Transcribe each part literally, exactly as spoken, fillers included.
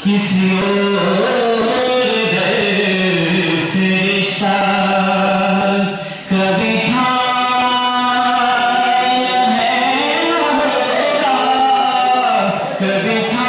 کسی اور در سے رشتہ کبھی تھا ہے نہ ہوگا، کبھی تھا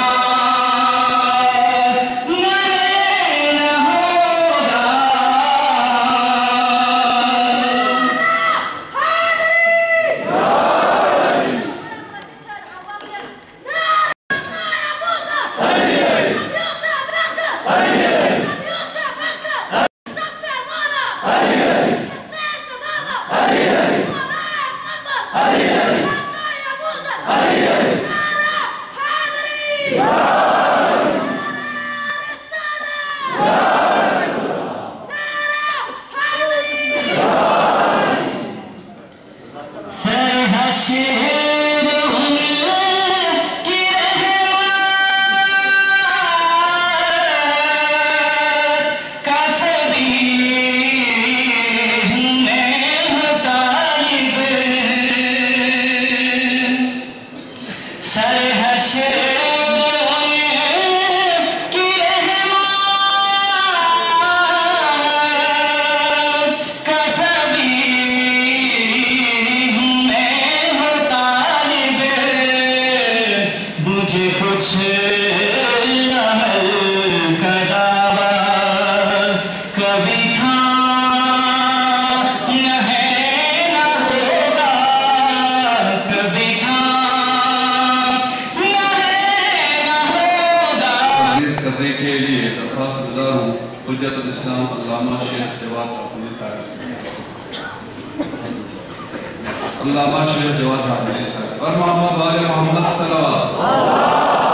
کرنے کے لیے درخواست گزار ہوں حجت الاسلام علامہ شیخ جواد حافظی صاحب سے۔ علامہ شیخ جواد حافظی صاحب اور محمد بار محمد صلوات۔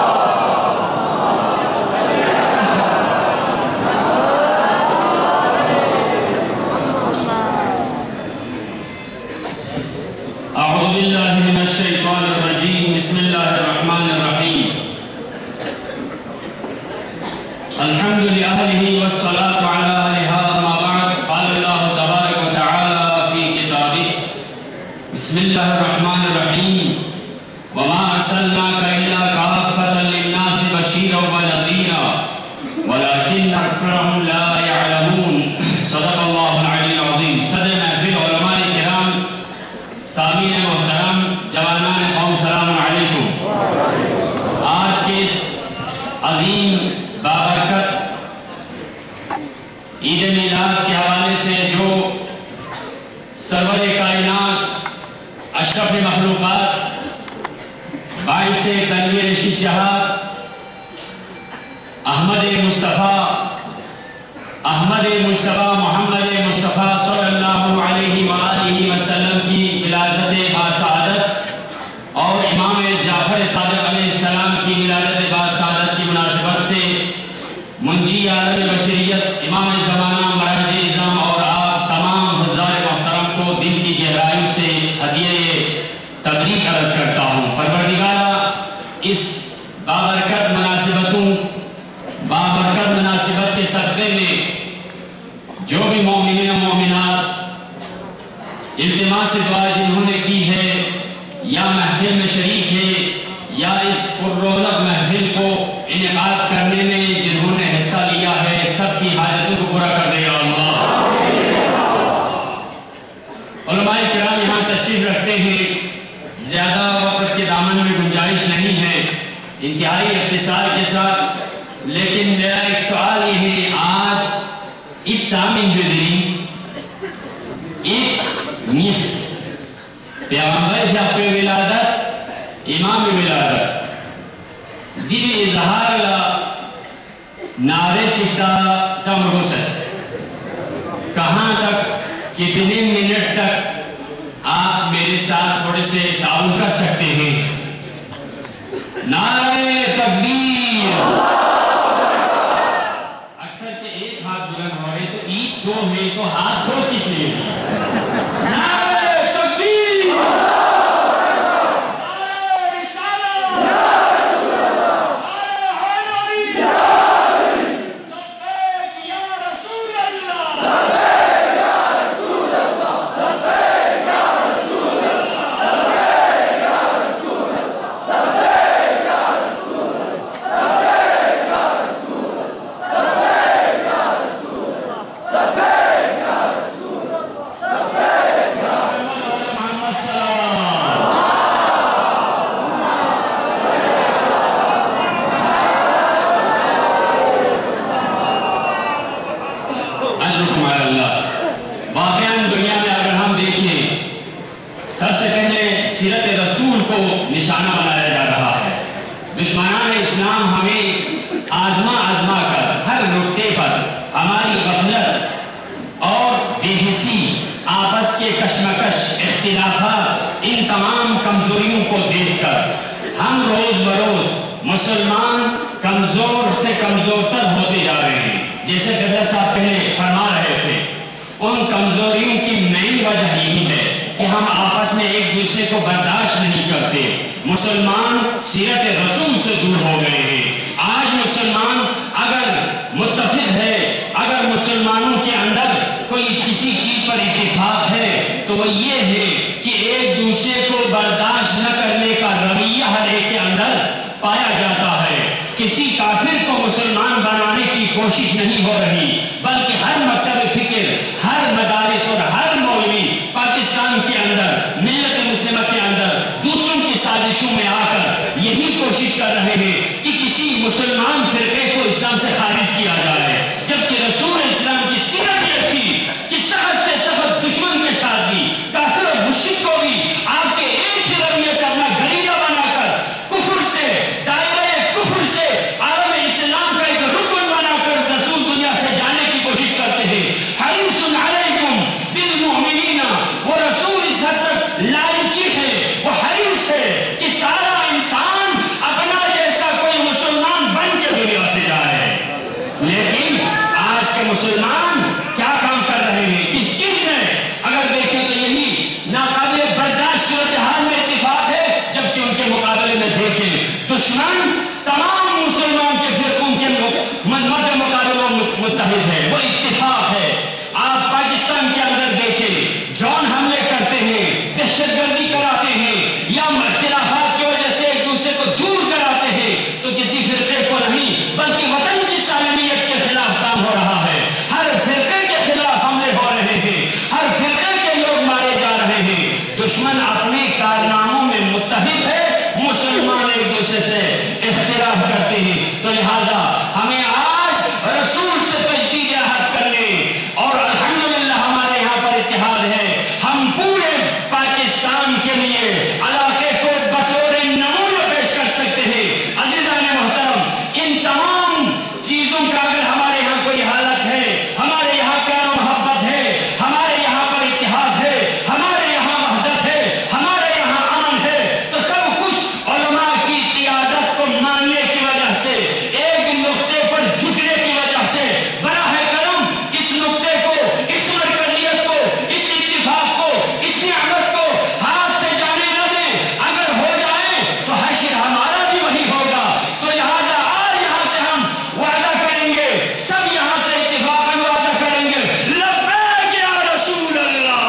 اعوذ باللہ من الشیطان الرجیم، بسم اللہ الرحمن الرحیم۔ الحمد لأهله والصلاة على أهلها، ما بعد، قال الله تبارك وتعالى في كتابه بسم الله الرحمن الرحيم وما أرسلناك إلا كافة للناس بشيرا ونذيرا ولكن أكثرهم لا يعلمون۔ صدق الله العلي العظيم۔ صدر محفل علماء کرام، سامعین محترم، جوانان قوم، السلام علیکم۔ آج کے اس عظیم بابرکت عید میلاد کے حوالے سے جو سرور کائنات، اشرف مخلوقات، باعث تنویر شش جہات، احمد مصطفیٰ احمد مصطفیٰ محمد مصطفیٰ صلی اللہ علیہ وآلہ وسلم کی ولادت باسعادت اور امام جعفر صادق علیہ السلام کی ولادت باسعادت کی مناسبت سے منجی عالم بشریت امام زمانہ مراج اعظم اور آپ تمام حضار محترم کو دل کی گہرائیوں سے ہدیہ تبریک عرض کرتا ہوں۔ پروردگارا، اس بابرکت مناسبتوں بابرکت مناسبت کے صدقے میں جو بھی مومنین و مومنات التماس دعا جنہوں نے کی ہے، یا محفل میں شریک ہے، یا اس پررونق محفل کو انعقاد کرنے میں جنہوں نے حصہ لیا ہے، سب کی حاجتوں کو پورا کر دے گا اللہ۔ علماء کرام یہاں تشریف رکھتے ہیں، زیادہ وقت کے دامن میں گنجائش نہیں ہے، انتہائی اختصار کے ساتھ، لیکن میرا ایک سوال یہ ہے، آج اتسامن جو دیں ایک نیس پیغمبر جا پہ ولادت امام ولادت دل اظہار نعرے چکتا کم رسد، کہاں تک کتنے منٹ تک آپ میرے ساتھ تھوڑے سے تعاون کر سکتے ہیں؟ نعرے تکبیر۔ اکثر کہ ایک ہاتھ بلند ہو رہے تو عید دو ہے تو ہاتھ دو کس لیے؟ نعرے تکبیر، نعرے رسالت، نعرے حیدری، لبیک یا رسول اللہ، لبیک یا رسول اللہ، لبیک یا رسول اللہ، لبیک یا رسول اللہ، لبیک یا رسول اللہ، لبیک اسلام ہمیں آزما آزما کر ہر نقطے پر ہماری غفلت اور بے حسی، آپس کے کشمکش، اختلافات، ان تمام کمزوریوں کو دیکھ کر ہم روز بروز مسلمان کمزور سے کمزور تر ہوتے جا رہے ہیں. جیسے قبلہ صاحب پہلے فرما رہے تھے، ان کمزوریوں کی مین وجہ یہی ہے کہ ہم آپس میں ایک دوسرے کو برداشت نہیں کرتے. مسلمان سیرت رسول سے دور ہو گئے ہیں. آج مسلمان اگر متفق ہے، اگر مسلمانوں کے اندر کوئی کسی چیز پر اتفاق ہے تو وہ یہ ہے کہ ایک دوسرے کو برداشت نہ کرنے کا رویہ ہر ایک کے اندر پایا جاتا ہے. کسی کافر کو مسلمان بنانے کی کوشش نہیں ہو رہی، بلکہ ہر مکتب فکر، ہر مدارس اور ہر مولوی پاکستان کے اندر، ملت مسلمہ کے اندر دوسروں کی سازشوں میں آ کر یہی کوشش کر رہے ہیں کہ کسی مسلمان فرقے کو اسلام سے خارج کیا جائے، جبکہ رسول اسلام کی سیرت یہ تھی کہ سخت سے سخت دشمن کے ساتھ بھی، کافر اور مشرک کو بھی آپ کے ایک ہی رویے سے اپنا گریزہ بنا کر، کفر سے، دائرہ کفر سے، عالم اسلام کا ایک رکن بنا کر رسول دنیا سے جانے کی کوشش کرتے ہیں. حریص علیکم بالمؤمنین، وہ رسول اس حد تک لالچی ہے، وہ حریص ہے کہ سارا انسان اپنا جیسا کوئی مسلمان بن کے دنیا سے جائے. لیکن آج کے مسلمان کیا کام کر رہے ہیں، کس چیز میں؟ اگر دیکھیں تو یہی ناقابل برداشت صورتحال میں اتفاق ہے، جبکہ ان کے مقابلے میں دیکھیں دشمن تمام مسلمان کے فرقوں کے مد مقابلوں متحد ہے، وہ اتفاق ہے. آپ پاکستان کے اندر دیکھیں، جون حملے کرتے ہیں، دہشت گردی کراتے ہیں، یا اختلافات کی وجہ سے ایک دوسرے کو دور کراتے ہیں، تو کسی فرقے کو نہیں بلکہ وطن کی سالمیت کے خلاف کام ہو رہا ہے. ہر فرقے کے خلاف حملے ہو رہے ہیں، ہر فرقے کے لوگ مارے جا رہے ہیں. دشمن اپنے کارناموں میں متحد ہے، مسلمان ایک دوسرے سے اختلاف کرتے ہیں. تو لہذا ہمیں آج رسول سے تجدید عہد کرنے، اور الحمدللہ ہمارے یہاں پر اتحاد ہے. ہم پورے پاکستان کے لیے علاقے کو بطور نمونہ پیش کر سکتے ہیں. عزیزان محترم، ان تمام چیزوں کا اگر ہمارے یہاں کوئی حالت ہے، ہمارے یہاں پیار و محبت ہے، ہمارے یہاں پر اتحاد ہے، ہمارے یہاں وحدت ہے، ہمارے یہاں امن ہے، تو سب کچھ علماء کی قیادت کو ماننے کی وجہ سے، ایک نقطے پر جھکنے کی وجہ سے. براہ کرم اس نقطے کو، اس مرکزیت کو، اس اتفاق کو، اس نعمت کو ہاتھ سے جانے نہ دیں. اگر ہو جائے تو حشر ہمارا بھی وہی ہوگا. تو لہٰذا آج یہاں سے ہم وعدہ کریں گے، سب یہاں سے اتفاقاً وعدہ کریں گے، لبیک یا رسول اللہ.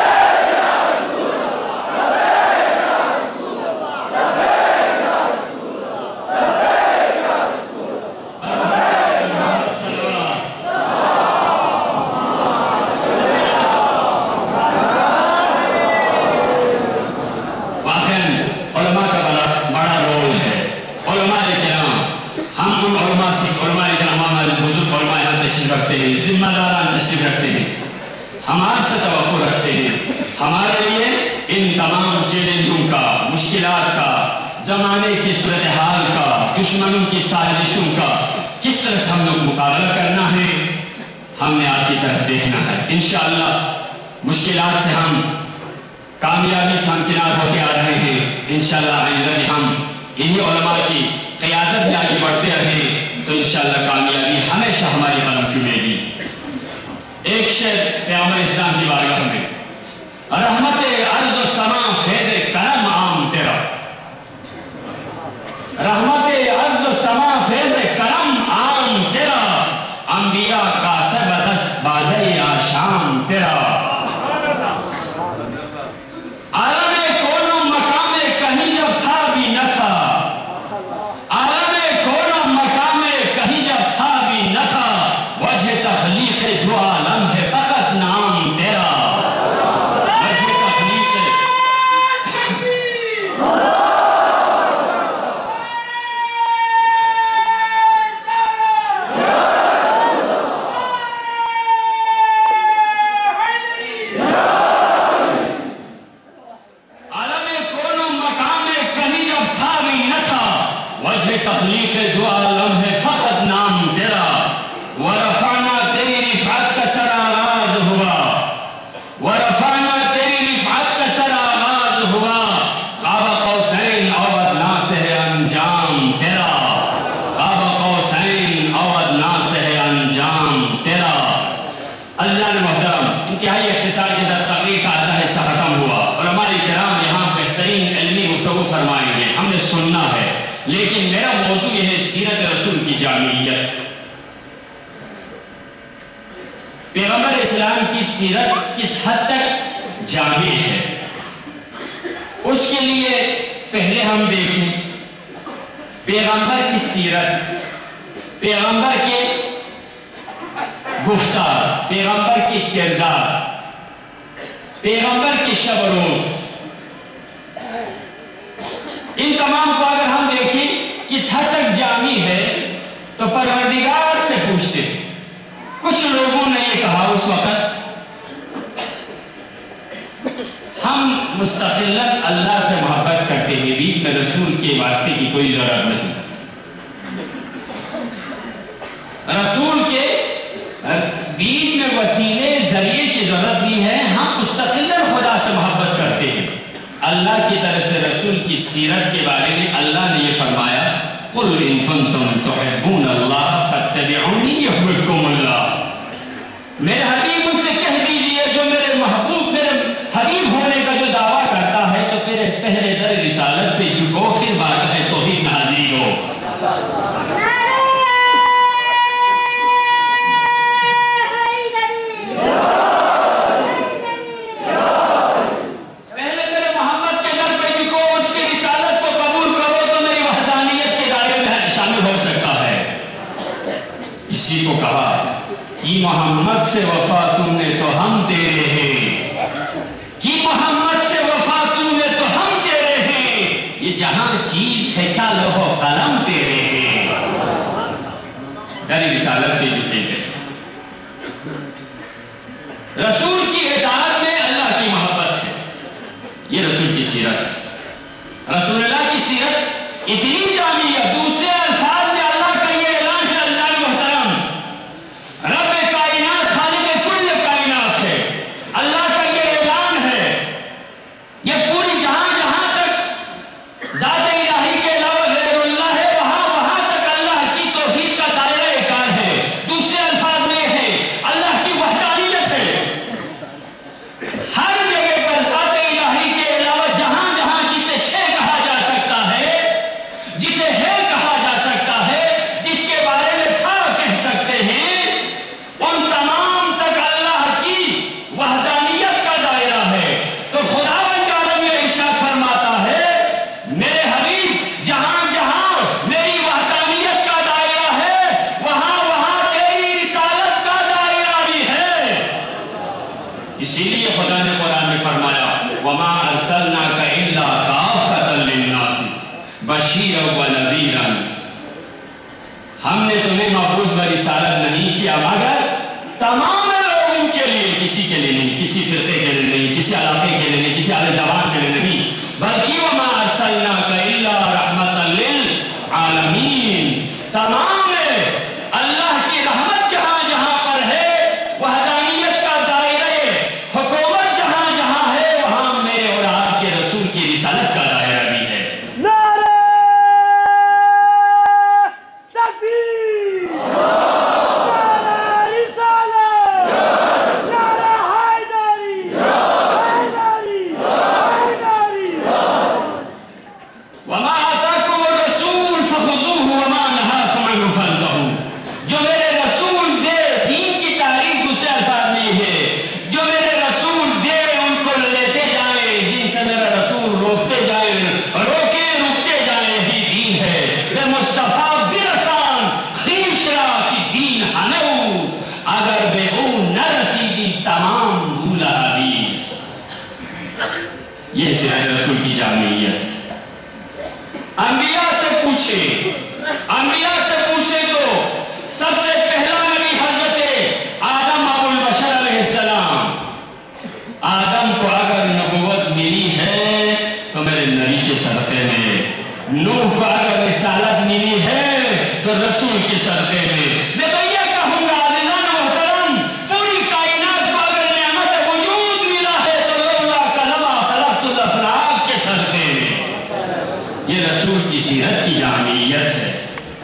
واقعاً علماء کا بڑا بڑا رول ہے. علماء کرام، ہم ان علماء سے، علماء کرام ہمارے بزرگ علماء یہاں تشریف رکھتے ہیں، ذمہ داران تشریف رکھتے ہیں، ہم آپ سے توقع رکھتے ہیں ہمارے لیے ان تمام چیلنجوں کا، مشکلات کا، زمانے کی صورتحال کا، دشمنوں کی سازشوں کا کس طرح سے ہم لوگ مقابلہ کرنا ہے. ہم نے آپ کی طرف دیکھنا ہے. انشاءاللہ مشکلات سے ہم کامیابی سے ہمکنار ہوتے آ رہے ہیں. انشاءاللہ آئندہ بھی ہم انہی علماء کی قیادت میں آگے بڑھتے رہیں تو انشاءاللہ کامیابی ہمیشہ ہماری قدم چومے گی. ایک شعر پیغمبر اسلام کی بارگاہ میں، رحمت ارض و سما فیض کرم عام تیرا، رحمت ارض و سما فیض کرم عام تیرا، انبیاء کا سب دست بادۂ آشام تیرا. عالم کون و مقام کہیں جب تھا بھی نہ تھا، عالم کون و مقام کہیں جب تھا بھی نہ تھا، وجہ تخلیق جو عالم ہے فقط نام تیرا، وجہ خالق دو عالم ہے فقط نام تیرا، ورفعنا تیری رفعت کا سر آغاز ہوا، ورفعنا تیری رفعت کا سر آغاز ہوا، قاب قوسین او ادنا سے ہے انجام تیرا، قاب قوسین او ادنا سے ہے انجام تیرا۔ عزیزان محترم، انتہائی اختصار کے ساتھ تقریر کا آدھا حصہ ختم ہوا۔ علماء کرام یہاں بہترین علمی گفتگو فرمائیں گے، ہم نے سننا ہے، لیکن میرا موضوع یہ ہے سیرت رسول کی جامعیت۔ پیغمبر اسلام کی سیرت کس حد تک جامع ہے، اس کے لیے پہلے ہم دیکھیں پیغمبر کی سیرت، پیغمبر کے گفتار، پیغمبر کے کردار، پیغمبر کے شب و روز، ان تمام کو اگر ہم دیکھیں کس حد تک جامع ہے تو پروردگار سے پوچھتے ہیں۔ کچھ لوگوں نے یہ کہا اس وقت ہم مستقلاً اللہ سے محبت کرتے ہیں، بیچ میں رسول کے واسطے کی کوئی ضرورت نہیں، رسول کے بیچ میں وسیلے ذریعے کی ضرورت نہیں ہے، ہم مستقلاً خدا سے محبت کرتے ہیں۔ اللہ کی طرف سے رسول کی سیرت کے بارے میں اللہ نے یہ فرمایا، قُلْ إِن كُنتُمْ تُحِبُّونَ اللَّهَ فَاتَّبِعُونِي يُحْبِبْكُمُ اللَّهُ۔ میرے حبیب ان سے کہہ دیجئے جو میرے محبوب میرے حبیب ہونے کا جو دعویٰ کرتا ہے تو پھر پہلے در رسالت پہ جھکو، پھر بارگاہ توحید میں حاضر ہو۔ اسی کو کہا کہ محمد سے وفا تم نے تو ہم تیرے ہیں، کہ محمد سے وفا تم نے تو ہم تیرے ہیں، یہ جہاں چیز ہے کیا لوح و قلم تیرے ہیں۔ در رسالت کے جھکے گئے، رسول کی اطاعت میں اللہ کی محبت ہے، یہ رسول کی سیرت ہے۔ رسول اللہ کی سیرت اتنی جامع ہے، دوسرے الفاظ میں اللہ کا یہ اعلان ہے، اللہ محترم رب کائنات خالق کل کائنات ہے، اللہ کا یہ اعلان ہے، یہ پوری جہاں جہاں تک ذات الہی کے علاوہ غیر اللہ ہے، وہاں وہاں تک اللہ کی توحید کا دائرہ کار ہے۔ دوسرے الفاظ میں ہے اللہ کی وحدانیت ہے، ہر جگہ پر ذات الہی کے علاوہ جہاں جہاں جسے شے کہا جا سکتا ہے، جسے ہے کہا جا سکتا ہے، جس کے بارے میں تھا کہہ سکتے ہیں، ان تمام تک اللہ کی وحدانیت کا دائرہ ہے۔ تو خداوند عالم یہ ارشاد فرماتا ہے، میرے حبیب جہاں جہاں میری وحدانیت کا دائرہ ہے، وہاں وہاں تیری رسالت کا دائرہ بھی ہے۔ اسی لیے خدا نے قرآن میں فرمایا، وَمَا أَرْسَلْنَاكَ إِلَّا كَافَّةً لِلنَّاسِ بَشِيرًا وَنَذِيرًا۔ ہم نے تمہیں مبعوث و رسالت نہیں کیا مگر تمام لوگوں کے لیے، کسی کے لیے نہیں، کسی فرقے کے لیے نہیں، کسی علاقے کے لیے نہیں، کسی اہل زبان کے لیے نہیں، بلکہ وَمَا أَرْسَلْنَاكَ إِلَّا رَحْمَةً لِلْعَالَمِينَ۔ تمام اللہ کی رحمت جہاں جہاں پر ہے، وحدانیت کا دائرہ حکومت جہاں جہاں ہے، وہاں میرے اور آپ کے رسول کی رسالت کا دائرہ بھی ہے۔ وَمَا آتَاكُمُ الرَّسُولُ فَخُذُوهُ وَمَا نَهَاكُمْ عَنْهُ تو رسول کے صدقے میں میں بھیا کہوں گا عزیزان محترم، پوری کائنات کو اگر نعمت وجود ملا ہے تو لولا کلمہ خلقت الافلاک کے صدقے میں۔ یہ رسول کی سیرت کی جامعیت ہے،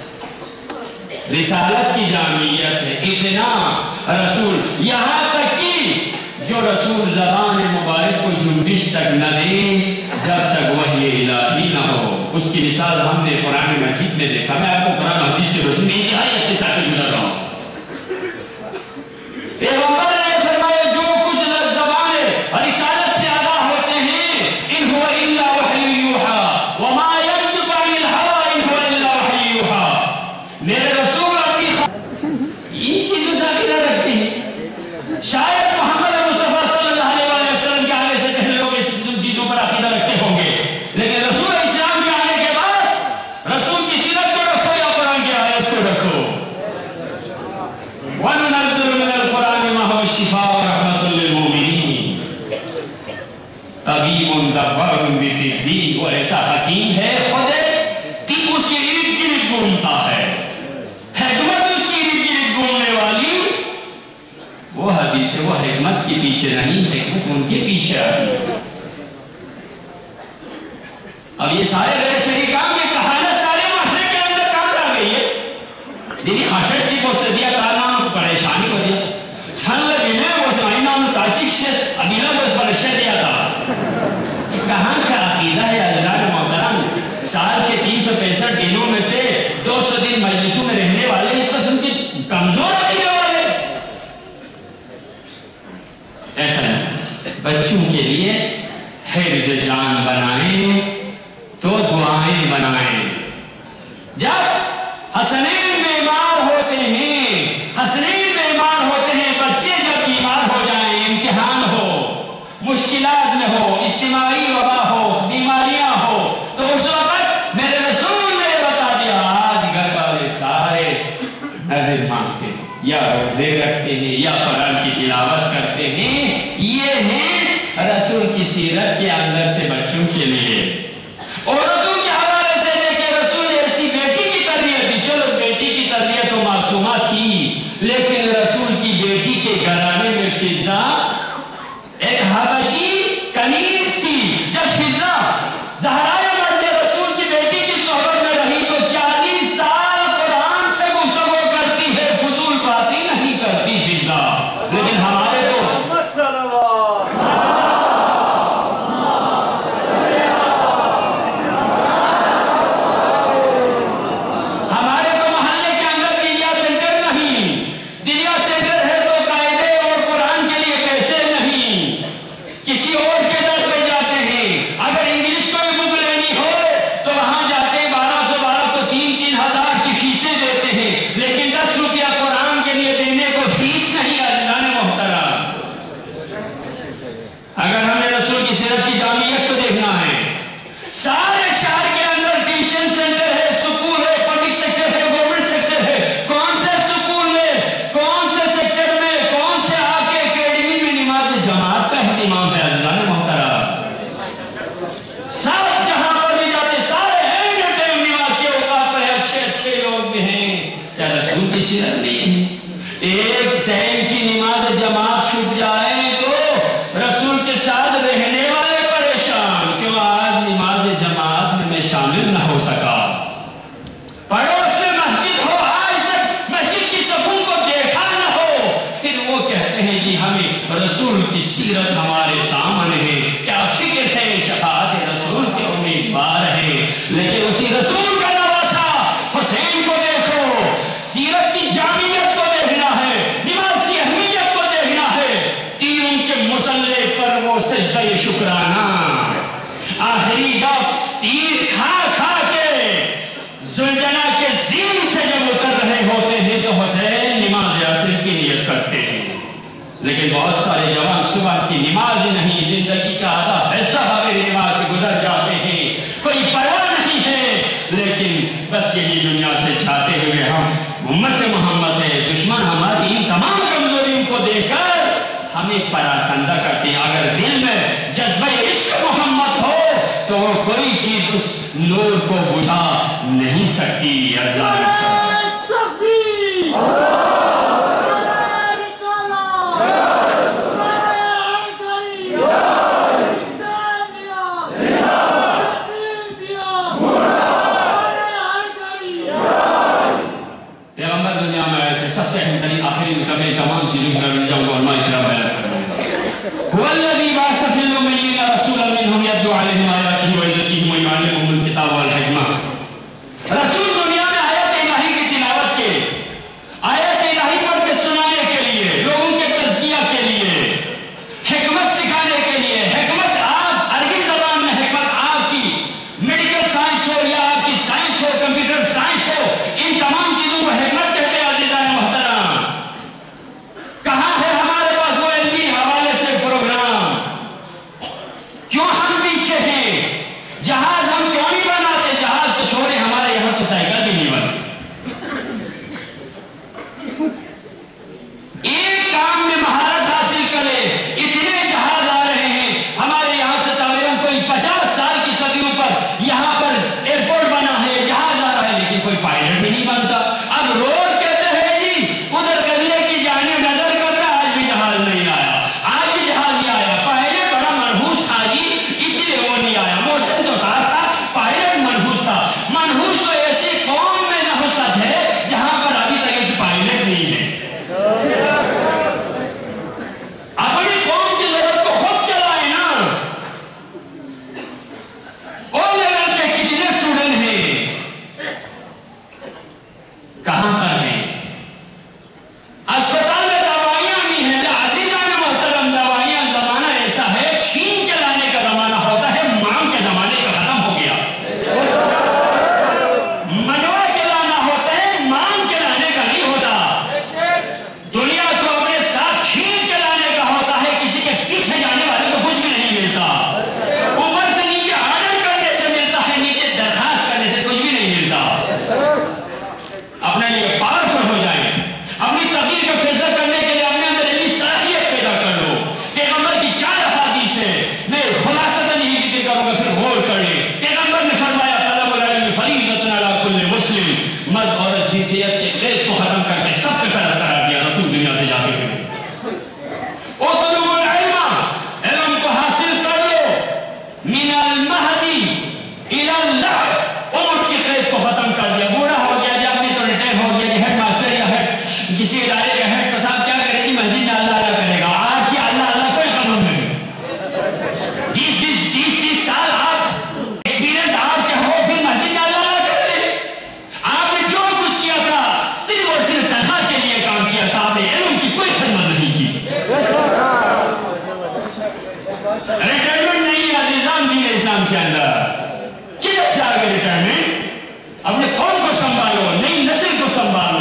رسالت کی جامعیت ہے۔ اتنا رسول، یہاں تک کہ جو رسول زبان مبارک کو جنبش تک نہ دے جب تک وحی الہی نہ ہو، اس کی مثال ہم نے قرآن مجید میں دیکھا۔ میں آپ کو قرآن حدیث سے روشنی میں انتہائی اختصار سے گزر رہا ہوں۔ پیغمبر نے فرمایا جو کچھ زبان رسالت سے ادا ہوتے ہیں، ان هو الا وحی یوحی وما ينطق عن الهوى ان هو الا وحی یوحی۔ میرے رسول اپنی ان چیزوں سے عقیدہ رکھتے ہیں۔ شاید محمد مصطفیٰ صلی اللہ علیہ وسلم کے آنے سے پہلے لوگ اس چیزوں پر عقیدہ رکھتے ہوں گے، لیکن رسول اسلام کے آنے کے بعد رسول کی سیرت کو رکھو یا قرآن کی آیت کو رکھو۔ وَنُنَزِّلُ مِنَ الْقُرْآنِ مَا هُوَ شِفَاءٌ وَرَحْمَةٌ لِّلْمُؤْمِنِينَ۔ طبیب دبر بِطِبِّ، وہ ایسا حکیم ہے خود طب اس کے ارد گرد گھومتا ہے، حکمت اس کی ارد گرد گھومنے والی وہ حدیث ہے، وہ حکمت کے پیچھے نہیں، حکمت ان کے پیچھے آئی۔ اب یہ سارے غیر شریکان کی کہانت سارے معاشرے کے اندر کہاں سے آ گئی ہے؟ دینی خاشت چی کو صدیہ کارنام کو پریشانی ہو دیا چھن لگی میں وہ سمائنام تاچک شد ابیلہ بس برشد دیا تھا۔ یہ کہاں کا عقیدہ ہے عزیزان محترم؟ سال کے تین سو پینسٹھ دنوں میں سے دو سو دن مجلسوں میں رہنے والے اس وقت ان کی کمزور عقیدہ والے ایسا نہیں۔ بچوں کے لیے حفظ جان بنائیں تو دعائیں بنائیں۔ جب حسنین بیمار ہوتے ہیں، حسنین بیمار ہوتے ہیں، بچے جب بیمار ہو جائیں، امتحان ہو، مشکلات میں ہو، اجتماعی وبا ہو، بیماریاں ہو، تو اس وقت میرے رسول نے بتا دیا آج گھر والے سارے نظر مانگتے ہیں یا روزے رکھتے ہیں یا قرآن کی تلاوت کرتے ہیں۔ یہ ہے رسول کی سیرت کے اندر سے بچوں کے لیے۔ عورتوں کے حوالے سے دیکھیں رسول نے ایسی بیٹی کی تربیت دی، چلو بیٹی کی تربیت تو معصومہ تھی، لیکن رسول کی بیٹی کے گھرانے میں فضا ایک حبشی کنیز تھی۔ جب فضا زہرائے مرد رسول کی بیٹی کی صحبت میں رہی تو چالیس سال قرآن سے گفتگو کرتی ہے، فضول باتیں نہیں کرتی فضا۔ لیکن ہمارے تو ہمارے تو محلے کے اندر دنیا سینٹر نہیں، دنیا سینٹر ہے تو قاعدے اور قرآن کے لیے پیسے نہیں، کسی اور کے در پہ جاتے ہیں۔ اگر انگلش کوئی بک لینی ہو تو وہاں جاتے ہیں، بارہ سو بارہ سو تین تین ہزار کی فیسیں دیتے ہیں، لیکن دس روپیہ قرآن کے لیے دینے کو فیس نہیں عزیزان محترم۔ اگر ہمیں رسول کی سیرت کی جامعیت کو دیکھنا ہے، سارے شہر کے اندر ٹیوشن سینٹر ہے، سکول ہے، پبلک سیکٹر ہے، گورنمنٹ سیکٹر ہے، کون سے سکول میں، کون سے سیکٹر میں، کون سے آ کے اکیڈمی میں نماز جماعت کا اہتمام ہے عزیزان محترم۔ سب جہاں پر بھی جاتے سارے اینڈ ٹائم نماز کے اوقات پر اچھے اچھے لوگ بھی ہیں، کیا رسول کی سیرت نہیں ہے؟ ایک ٹائم کی نماز جماعت چھوٹ جائے تو رسول کے ساتھ رہنے والے پریشان، کیوں آج نماز جماعت میں میں شامل نہ ہو سکا۔ پڑوس میں مسجد ہو، آج تک مسجد کی صفوں کو دیکھا نہ ہو، پھر وہ کہتے ہیں کہ ہمیں رسول کی سیرت ہمارے سامنے ہے، کیا فکر ہے شفاعت رسول کے امیدوار ہے۔ لیکن اسی رسول کا نواسا حسین کو دیکھو، سیرت کی جامعیت کو دیکھنا ہے، نماز کی اہمیت کو دیکھنا ہے۔ تیروں کے مسلح پر وہ سجدہ شکرانہ، آخری جب تیر کھا کھا کے زلجنہ کے زین سے جب اتر رہے ہوتے ہیں تو حسین نماز عصر کی نیت کرتے ہیں، لیکن بہت سارے جوان صبح کی نماز نہیں، زندگی کا آدھا حصہ ہمیں نماز سے گزر جاتے ہیں، کوئی پرواہ نہیں ہے، لیکن بس یہی دنیا سے چھاتے ہوئے ہم امت محمد ہے، دشمن ہماری ان تمام کمزوریوں کو دیکھ کر ہمیں پراکندہ کرتے ہیں۔ اگر دل میں جذبہ عشق محمد ہو تو وہ کوئی چیز اس نور کو بجھا نہیں سکتی۔ عزیزان پیغمبر دنیا میں آئے تھے، سب سے اہم ترین آخری مکمل تمام چیزوں کی طرف جاؤں گا، علماء کرام بیان کریں گے۔ هو الذی بعث فی الأمیین رسولا منهم یتلو علیہم آیاتہ ویزکیہم ویعلمہم الکتاب والحکمہ۔ رسول دنیا میں آیت الہی کی تلاوت کے، آیت الہی پڑھ کے سنانے کے لیے، لوگوں کے تزکیہ کے لیے، حکمت سکھانے کے لیے۔ حکمت آپ عربی زبان میں حکمت آپ کی میڈیکل سائنس ہو یا آپ کی سائنس ہو، کمپیوٹر سائنس ہو، ان تمام چیزوں کو حکمت کہتے ہیں عزیزان محترم۔ کہاں ہے ہمارے پاس وہ علمی حوالے سے پروگرام؟ کیوں ہم پیچھے ہیں؟ جہاز ہم کیوں نہیں بناتے؟ جہاز تو چھوڑے، ہمارے یہاں تو سائیکل بھی نہیں بنتی۔ ایک کام میں مہارت حاصل کرے، اتنے جہاز آ رہے ہیں ہمارے یہاں سے، تقریباً کوئی پچاس سال کی صدیوں پر یہاں پر ایئرپورٹ بنا ہے، جہاز آ رہا ہے، لیکن کوئی پائلٹ بھی نہیں بنتا۔ اب روز کہتے ہیں جی ادھر قبلے کی جانب نظر کر رہا، آج بھی جہاز نہیں آیا، آج بھی جہاز نہیں آیا۔ پائلٹ بڑا منحوس تھا جی، اسی لیے وہ نہیں آیا۔ موسم تو ساتھ تھا، پائلٹ منحوس تھا۔ منحوس تو ایسی قوم میں نحوست ہے جہاں پر ابھی تک ایک پائلٹ نہیں ہے۔ اپنی قوم کی ضرورت کو خود چلائیں نا۔ او لیول کے کتنے اسٹوڈنٹ ہیں، کہاں پر ہیں؟ اسپتال میں دوائیاں نہیں ہیں۔ عزیزان محترم، دوائیاں زمانہ ایسا ہے، چھین کے لانے کا زمانہ ہوتا ہے، مانگ کے زمانے کا ختم ہو گیا۔ منوا کے لانا ہوتا ہے، مانگ کے لانے کا نہیں ہوتا۔ دنیا کو اپنے ساتھ کھینچ کے لانے کا ہوتا ہے، کسی کے پیچھے جانے والے کو کچھ بھی نہیں ملتا۔ اوپر سے نیچے آرڈر کرنے سے ملتا ہے، نیچے درخواست کرنے سے کچھ بھی نہیں ملتا۔ اپنے لیے پاورفل ہو جائیں، اپنی تقدیر کو فیصلہ کرنے کے لیے اپنے اندر علمی صلاحیت پیدا کر لو۔ پیغمبر کی چار احادیث ہے، میں خلاصتاً یہی ذکر کروں گا، پھر غور کر لیں۔ پیغمبر نے فرمایا طلب العلم فریضۃ علی کل مسلم، مرد عورت جنسیت کے قید کو ختم کر کے سب پہ فرض قرار دیا رسول دنیا سے جا کے۔ اطلبوا العلم، علم کو حاصل کر لو، من المہدی الی اللحد، عمر کی قید کو ختم کر دیا۔ بوڑھا ہو گیا جی، آدمی تو ریٹائر ہو گیا جی، ہیڈ ماسٹر یا ہیڈ کسی ادارے کا ہیڈ تو صاحب کیا کرے گی؟ مسجد میں اللہ اللہ کرے گا۔ آج کی اللہ اللہ کوئی قانون نہیں۔ بیس بیس تیس تیس سال آپ ایکسپیرینس آپ کے ہو، پھر مسجد میں اللہ اللہ کر لیں۔ آپ نے جو کچھ کیا تھا صرف اور صرف تنخواہ کے لیے کام کیا تھا، آپ نے علم کی کوئی خدمت نہیں کی۔ ریٹائرمنٹ نہیں ہے عزیزان دین اسلام کے اندر۔ کدھر سے آگے ریٹائرمنٹ؟ اپنے قوم کو سنبھالو، نئی نسل کو سنبھالو۔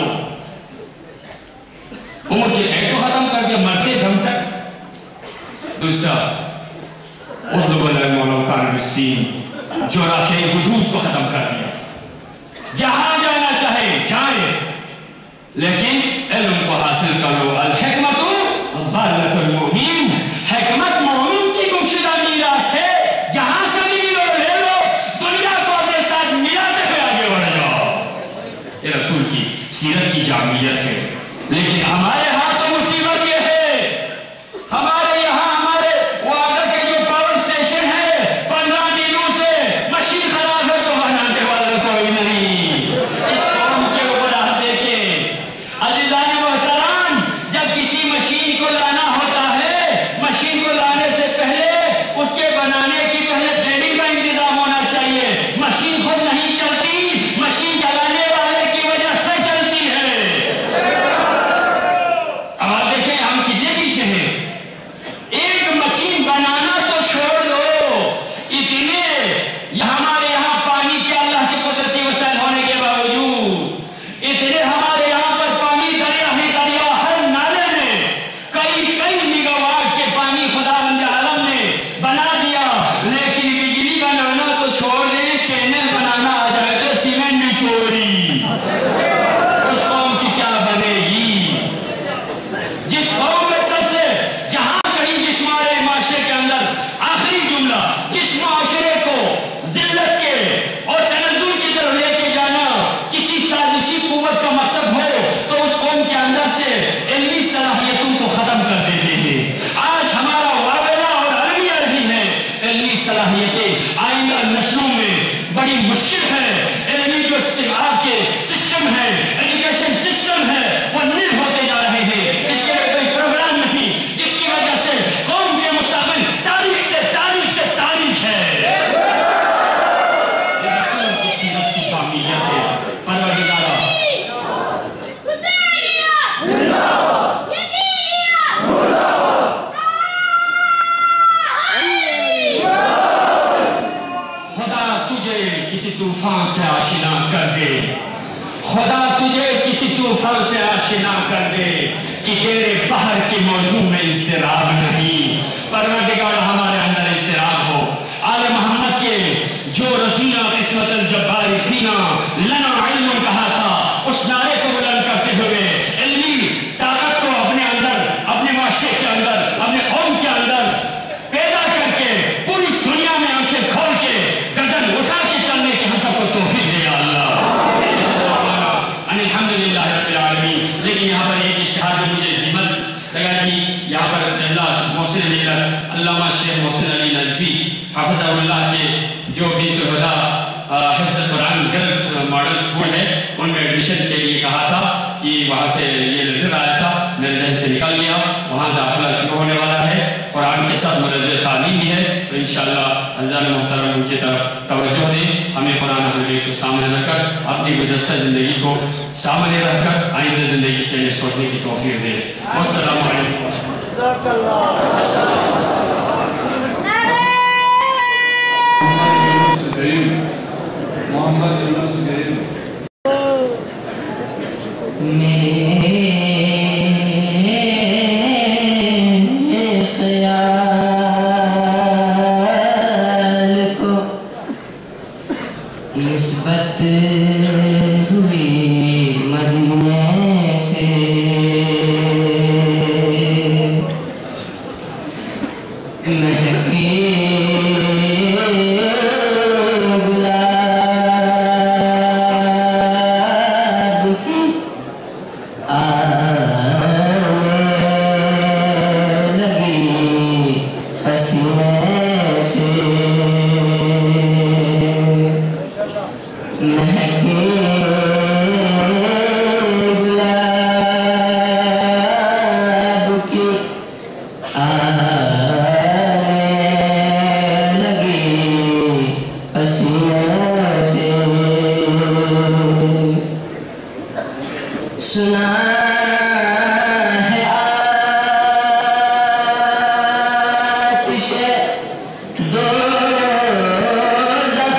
عمر کی قید کو ختم کر دیا، مرتے دم تک۔ دوسرا اطلبوا العلم ولو کان بالسین، جغرافیائی حدود کو ختم کر دیا۔ جہاں جانا چاہے جائیں، لیکن علم کو حاصل کر لو۔ الحکمت ضالۃ المؤمن، حکمت مومن کی گمشدہ میراث ہے۔ جہاں سے بھی لو لے لو، دنیا کو اپنے ساتھ ملاتے ہوئے آگے بڑھ جاؤ۔ یہ رسول کی سیرت کی جامعیت ہے۔ لیکن ہمارے ہاں تو مصیبت یہ ہے، ہمارے یہاں ہمارے واٹر کے جو پاور اسٹیشن ہے، پندرہ دنوں سے مشین خراب ہے تو بنانے والا کوئی نہیں۔ اس قوم کے اوپر آپ دیکھیں عزیزان محترم، جب کسی مشین کو لانا ہوتا ہے، مشین کو لانے سے پہلے اس کے بنانے کی پہلے ٹریننگ کا انتظام ہونا چاہیے۔ مشین خود نہیں چلتی، مشین چلانے والے کی وجہ سے چلتی ہے۔ اب آپ دیکھیں ہم کتنے پیچھے ہیں۔ ایک مشین بنانا تو چھوڑ دو، اتنے ہمارے یہاں پانی کے اللہ کے قدرتی وسائل ہونے کے باوجود اتنے ہمارے یہاں پر پانی دریا ہی دریا، ہر نالے میں کئی کئی میگاواٹ کے پانی خداوند عالم نے بنا دیا، لیکن بجلی بنانا تو چھوڑ دیں، چینل بنانا آ جائے تو سیمنٹ بھی چوری۔ اس قوم کی کیا بنے گی؟ جس قوم میں سب سے جہاں کہیں جس ہمارے معاشرے کے اندر آخری جملہ، جس معاشرے کو ذلت کے اور تنزل کی طرف لے کے جانا کسی سازشی قوت کا مقصد ہو تو اس قوم کے اندر سے علمی صلاحیتوں کو ختم کر دیتے ہیں۔ آج ہمارا واقعہ اور المیہ رہی ہے، علمی صلاحیتیں آئندہ نسلوں میں بڑی مشکل ہے۔ علمی جو آپ کے سسٹم ہے، ایجوکیشن سسٹم کسی طوفان سے آشنا کر دے کہ تیرے بحر کی موضوع میں اضطراب نہیں، پروردگار ہمارے اندر اضطراب ہو۔ آل محمد کے جو رسینہ قسمت الجبار فینا لنا علم کہا تھا، اس نعرے کو بلند کرتے ہوئے علمی طاقت کو اپنے اندر، اپنے معاشرے کے اندر، اپنے قوم کے اندر پیدا کر کے پوری دنیا میں آنکھیں کھول کے گردن اٹھا کے چلنے کی ہم سب کو توفیق دے یا اللہ۔ الحمدللہ رب العالمین۔ لیکن یہاں پر ایک اشتہار جو مجھے ذمت لگا کہ یہاں پر اللہ محسن علی علامہ شیخ محسن علی نجفی حافظہ اللہ کے جو بنت الہدیٰ حفظ قرآن گرلز ماڈل اسکول ہے ان میں ایڈمیشن کے لیے کہا تھا کہ وہاں سے یہ لیٹر آیا تھا، میرے ذہن سے نکل گیا، وہاں داخلہ شروع ہونے والا ہے، قرآن کے ساتھ منظر تعلیم بھی ہے، تو انشاءاللہ عزیزان محترم ان کی طرف توجہ دیں، ہمیں قرآن حضور کو سامنے رکھ کر اپنی گزشتہ زندگی کو سامنے رکھ کر آئندہ زندگی کے لیے سوچنے کی توفیق دیں۔ والسلام علیکم۔ محمد یونس کریم نسبت ہوئی مدینے سے، مہکی گلاب کی آنے لگی پسینے سے، مہکی گلاب کی آنے لگی پسینے سے، سنا ہے آتش دوزخ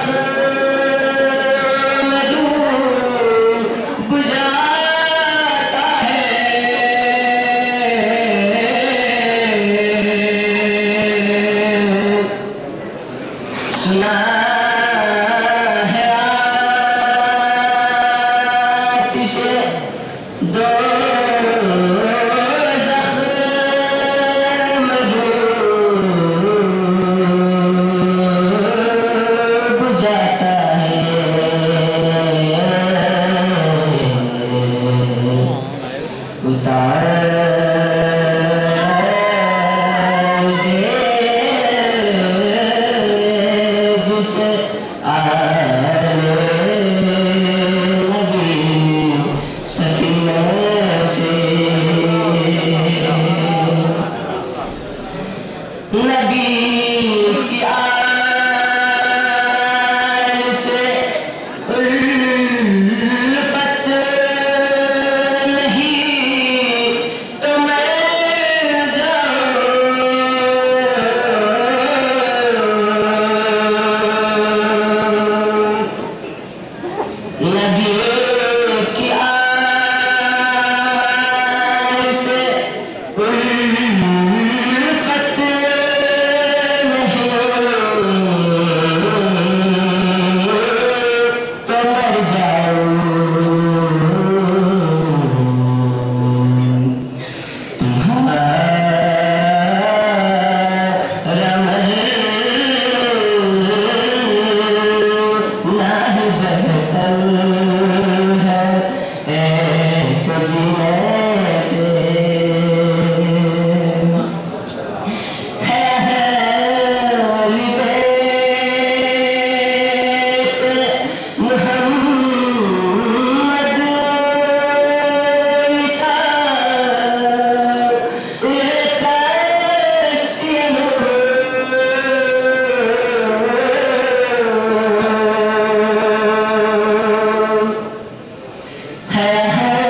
سنا ہے آتش دوزخ مجھوب جاتا ہے، اتار نبی کی آل سے الفت نہیں تو مر جاؤں، نبی کی آل سے الفت ہے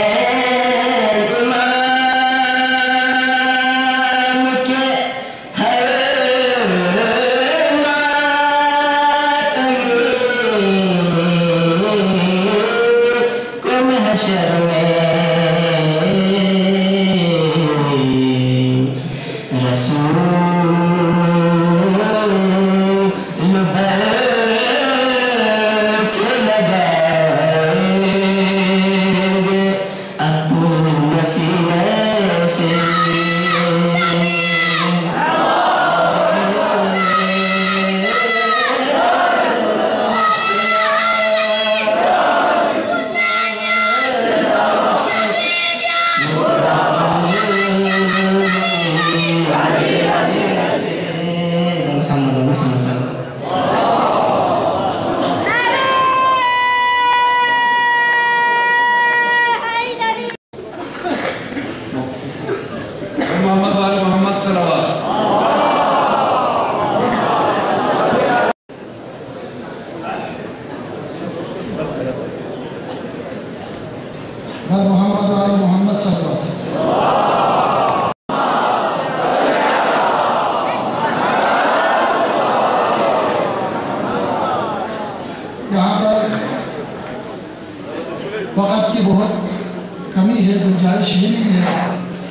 وقت کی بہت کمی ہے، گنجائش ہی نہیں ہے،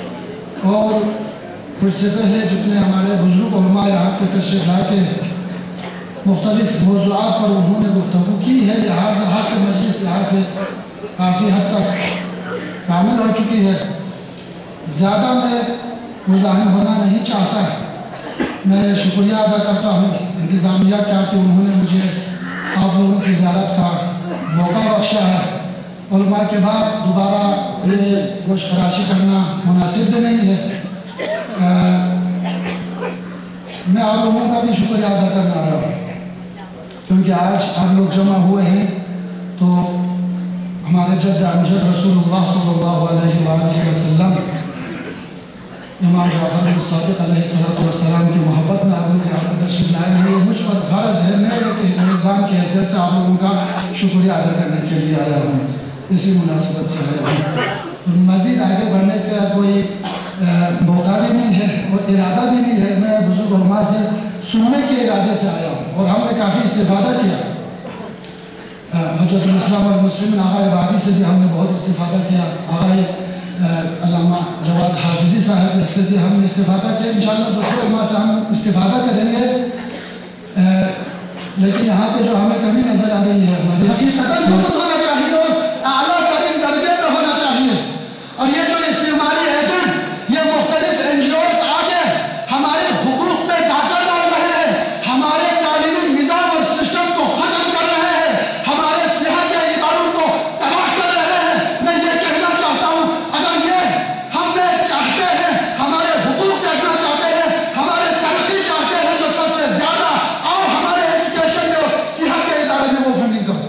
اور کچھ سے پہلے جتنے ہمارے بزرگ علماء یہاں پہ تشریف لا کے مختلف موضوعات پر انہوں نے گفتگو کی ہے، لہٰذا حق مجلس یہاں سے کافی حد تک کامل ہو چکی ہے۔ زیادہ میں مزاحم ہونا نہیں چاہتا، میں شکریہ ادا کرتا ہوں انتظامیہ کا کہ انہوں نے مجھے آپ لوگوں کی زیارت کا موقع بخشا ہے۔ علماء کے بعد دوبارہ یہ گوشت فراشی کرنا مناسب بھی نہیں ہے۔ میں آپ لوگوں کا بھی شکریہ ادا کرنا رہا ہوں، کیونکہ آج آپ لوگ جمع ہوئے ہیں تو ہمارے جد امجد رسول اللہ صلی اللہ علیہ وآلہ وسلم امام جعفر الصادق علیہ السلام کی محبت میں آپ لوگ یہاں پر تشریف لائے ہیں۔ یہ مجھ پر فرض ہے، میں ایک میزبان کی حیثیت سے آپ لوگوں کا شکریہ ادا کرنے کے لیے آیا ہوں، اسی مناسبت سے آیا ہوں۔ مزید آگے بڑھنے کا کوئی موقع بھی نہیں ہے اور ارادہ بھی نہیں ہے، میں بزرگ علماء سے سننے کے ارادے سے آیا ہوں اور ہم نے کافی استفادہ کیا۔ حجت الاسلام والمسلمین آغا عبادی سے بھی ہم نے بہت استفادہ کیا، آغا علامہ جواد حافظی صاحب سے بھی ہم نے استفادہ کیا، انشاءاللہ دوسرے علماء سے ہم استفادہ کریں گے۔ لیکن یہاں پہ جو ہمیں کمی نظر آ رہی ہے حقیقتاً ہونا چاہیے اور اعلیٰ ترین درجے پر ہونا چاہیے، اور یہ جو استعماری ایجنٹ یہ مختلف این جی اوز آگے ہمارے حقوق پہ ڈاکہ ڈال رہے ہیں، ہمارے تعلیمی نظام اور سسٹم کو ختم کر رہے ہیں، ہمارے صحت کے اداروں کو تباہ کر رہے ہیں۔ میں یہ کہنا چاہتا ہوں اگر یہ ہم نے چاہتے ہیں، ہمارے حقوق دیکھنا چاہتے ہیں، ہمارے ترقی چاہتے ہیں تو سب سے زیادہ اور ہمارے ایجوکیشن میں صحت کے ادارے میں وہ فنڈنگ کرو۔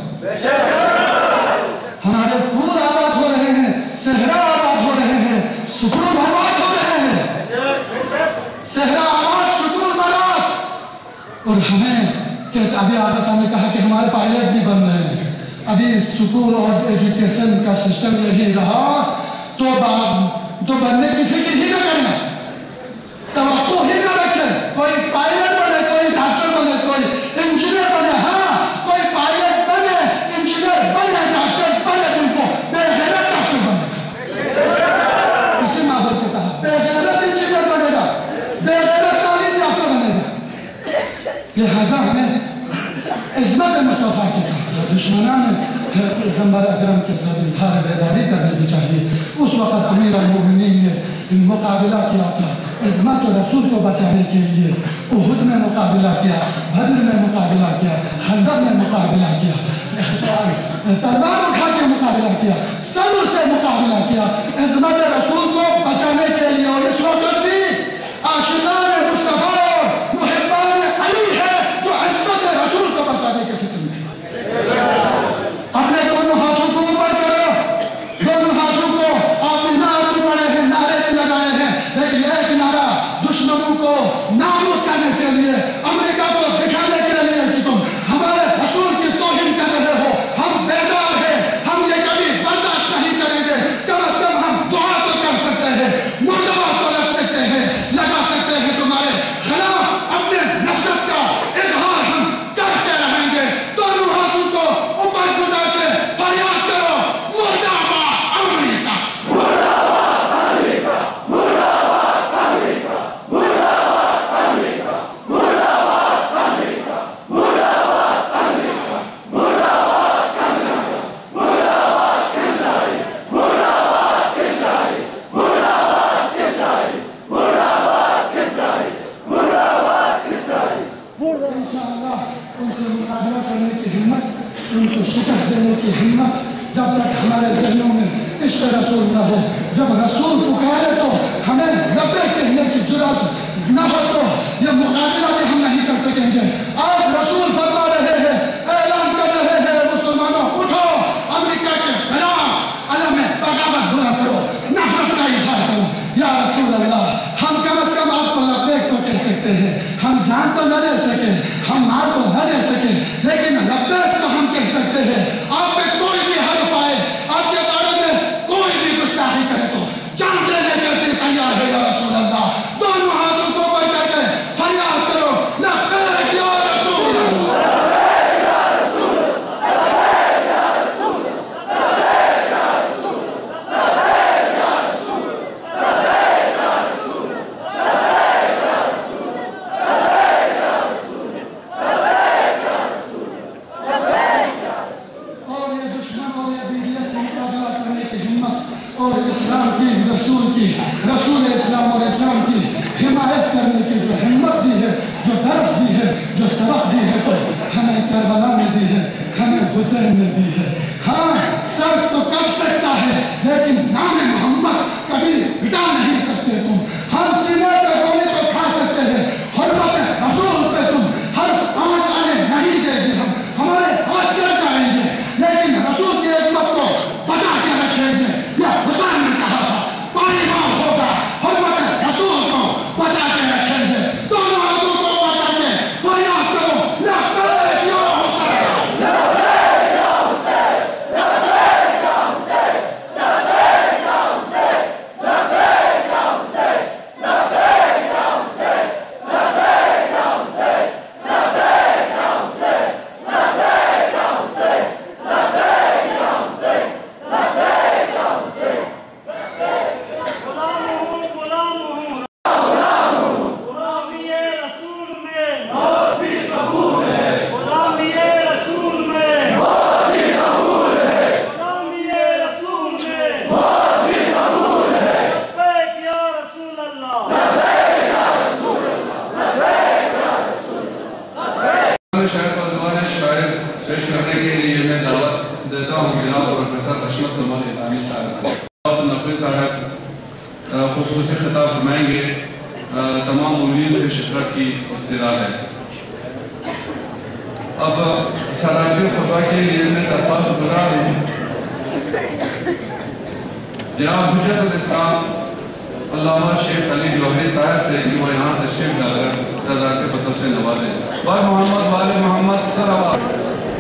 ہمارے پور آباد ہو رہے ہیں، صحرا آباد ہو رہے ہیں، سکون آباد ہو رہے ہیں، صحرا آباد سکون آباد، اور ہمیں کہ ابھی آگا صاحب نے کہا کہ ہمارے پائلٹ بھی بن رہے ہیں۔ ابھی سکول اور ایجوکیشن کا سسٹم یہی رہا تو تو بننے کی فکر ہی نہ کرنا، توقع ہی نہ رکھیں کوئی پائلٹ بنے، کوئی ڈاکٹر بنے، کوئی انجینئر بنے۔ ہاں کوئی پائلٹ بنے، انجینئر بنے، ڈاکٹر بنے، ان کو بے غیرت ڈاکٹر بنے گا، اسی ماحول کو کہا بے غیرت انجینئر بنے گا، بے غیرت تعلیم یافتہ بنے گا۔ لہذا ہمیں عظمت مصطفیٰ کے ساتھ ساتھ دشمنان پیغمبر اکرم کے ساتھ اظہار بیداری کرنے کی چاہیے۔ اس وقت امیر المومنین نے مقابلہ کیا تھا عظمت رسول کو بچانے کے لیے، احد میں مقابلہ کیا، بدر میں مقابلہ کیا، خندق میں مقابلہ کیا، تلوار اٹھا کے مقابلہ کیا، سر سے مقابلہ کیا عظمت رسول کو بچانے کے لیے۔ اور اس وقت بھی عاشقان مصطفیٰ اور محبان علی ہے جو عظمت رسول کو بچانے کے فکر میں اپنے دونوں ہاتھوں کو اوپر کرو، دونوں ہاتھوں کو آپ نعرے بھی پڑے ہیں، نعرے بھی لگائے ہیں، لیکن ایک نعرہ دشمنوں کو نابود کرنے کے لیے، امریکہ کو دکھانے کے لیے کہ تم ہمارے رسول کی توہین کر رہے ہو، ہم بیدار ہیں، ہم یہ کبھی برداشت نہیں کریں گے۔ رسول نہ ہو. جب رسول پکارے تو ہمیں لبیک کہنے کی جرات نہ ہو تو یہ مقابلہ بھی ہم نہیں کر سکیں گے. آج رسول فرما رہے ہیں, اعلان کر رہے ہیں, مسلمانوں اٹھو, امریکہ کے خلاف علم بغاوت بلند کرو, نفرت کا اظہار کرو. یا رسول اللہ, ہم کم از کم آپ کو لبیک تو کہہ سکتے ہیں. ہم جان تو نہ دے سکے, ہم مال تو نہ دے سکے, لیکن لبیک تو ہم کہہ سکتے ہیں. آپ پہ کوئی بھی حرف آئے, آپ کے بارے میں کوئی بھی گستاخی کرے تو جان دینے کے لیے تیار ہے. یا رسول اللہ, دونوں ہاتھوں کو اوپر کر کے فریاد کرو, لبیک یا رسول اللہ. اور یہ دشمن اور یزیدیت سے مقابلہ کرنے کی ہمت اور اسلام کی, رسول کی, رسول اسلام اور اسلام کی حمایت کرنے کی جو ہمت دی ہے, جو درس دی ہے, جو سبق دی ہے, تو ہمیں کربلا میں دی ہے, ہمیں حسین میں دی ہے. ہاں, سر تو کر سکتا ہے, لیکن نام محمد کبھی مٹا نہیں سکتے تم. ہم سینے پہ گولی تو کھا سکتے ہیں, حرمت رسول پہ تم ہر پانچ آنے نہیں دے گی. ہم ہمارے ہاتھ کر جائیں گے, لیکن رسول کی عظمت کو بچا کے رکھیں گے. یہ حسین نے کہا تھا, پانی ماں ہوگا, حرمت رسول کو بچا کے رکھیں گے. دونوں ہاتھوں کو بچا کے فریاد کرو, لبیک یا حسین, لبیک یا حسین, لبیک یا حسین, لبیک یا حسین, لبیک یا حسین, لبیک یا حسین, لبیک یا حسین, لبیک یا حسین, لبیک یا حسین, لبیک یا حسین, لبیک یا حسین. غلام ہوں غلام ہوں غلامی رسول میں موت بھی قبول ہے, غلامی رسول میں موت بھی قبول ہے, غلامی رسول میں موت بھی قبول ہے. لبیک یا رسول اللہ, لبیک یا رسول اللہ, لبیک یا رسول اللہ. شاعر کو زبان شاعر پیش کرنے کے لیے میں دعوت دیتا ہوں جناب پروفیسر حشمت کمال الہامی صاحب. نقوی صاحب خصوصی خطاب فرمائیں گے. تمام مومنین سے شکرت کی استدعا ہے. اب سراجی خطبہ کے لیے میں درخواست گزار ہوں جناب حجت الاسلام علامہ شیخ علی جوہری صاحب سے کہ وہ یہاں تشریف لا کر صدر کے پتر سے نوازیں. وال محمد وال محمد صلوات.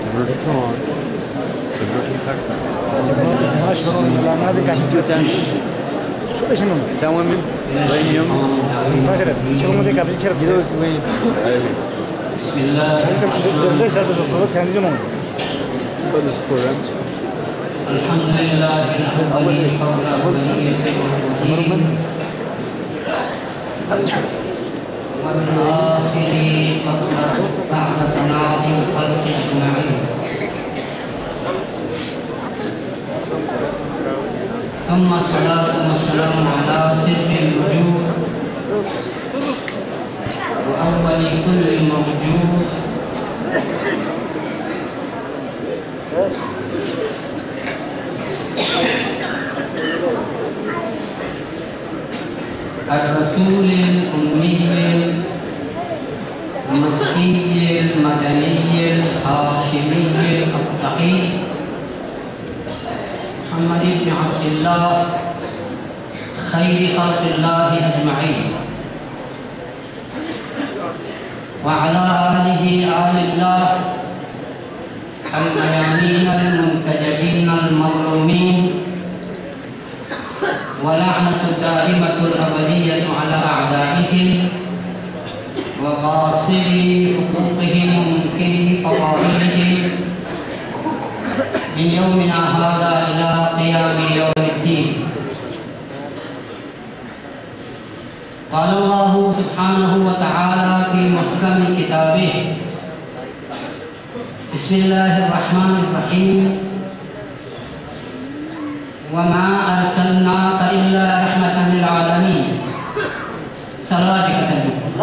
بسم اللہ الحمد للہ ثم الصلاة والسلام على سر الوجود وأول كل موجود الرسول الأمي المكي المدني الهاشمي التقي محمد بن عبد الله خير خلق الله أجمعين وعلى آله آل الله الميامين المنتجبين المظلومين ولعنة الدائمة الأبدية على أعدائهم وقاصري حقوقهم ومنكري فضائلهم من يومنا هذا إلى قيام يوم الدين. قال الله سبحانه وتعالى في محكم كتابه بسم الله الرحمن الرحيم وما أرسلناك إلا رحمة للعالمين. صلواتك سلم.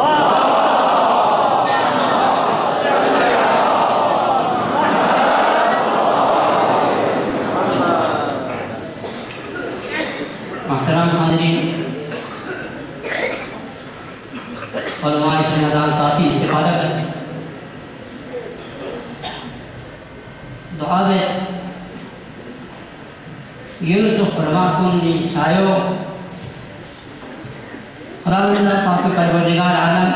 محترم حاضرین، علماء رمضان کافی استفادہ کر دعا میں یہ تو فرما کن شایو خدا اللہ کافی پروردگار عالم